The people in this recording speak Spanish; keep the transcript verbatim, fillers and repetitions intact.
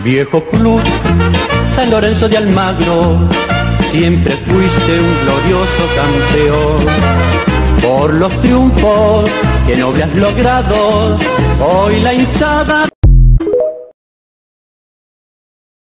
Viejo club, San Lorenzo de Almagro, siempre fuiste un glorioso campeón. Por los triunfos que noble has logrado, hoy la hinchada